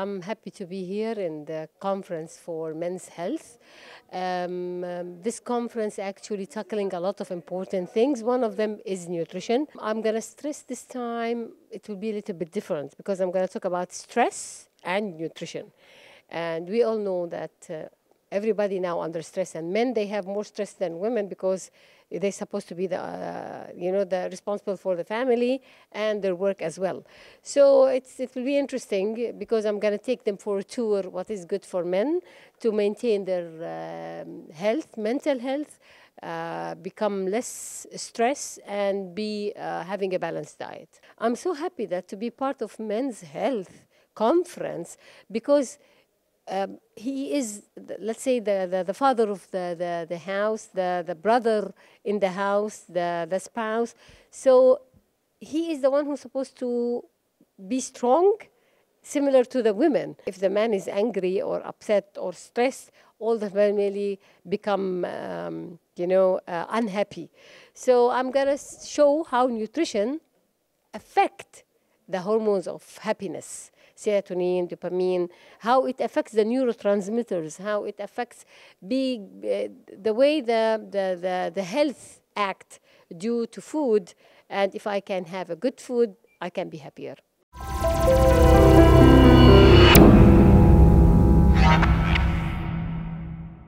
I'm happy to be here in the conference for men's health. This conference actually tackling a lot of important things. One of them is nutrition. I'm going to stress this time, it will be a little bit different because I'm going to talk about stress and nutrition. And we all know that everybody now under stress, and men, they have more stress than women because they're supposed to be the responsible for the family and their work as well. So it will be interesting because I'm going to take them for a tour what is good for men to maintain their health, mental health, become less stress and be having a balanced diet. I'm so happy that to be part of men's health conference because he is, let's say, the father of the house, the brother in the house, the spouse. So he is the one who's supposed to be strong, similar to the women. If the man is angry or upset or stressed, all the family become, unhappy. So I'm going to show how nutrition affect the hormones of happiness, serotonin, dopamine, how it affects the neurotransmitters, how it affects the way the health act due to food. And if I can have a good food, I can be happier.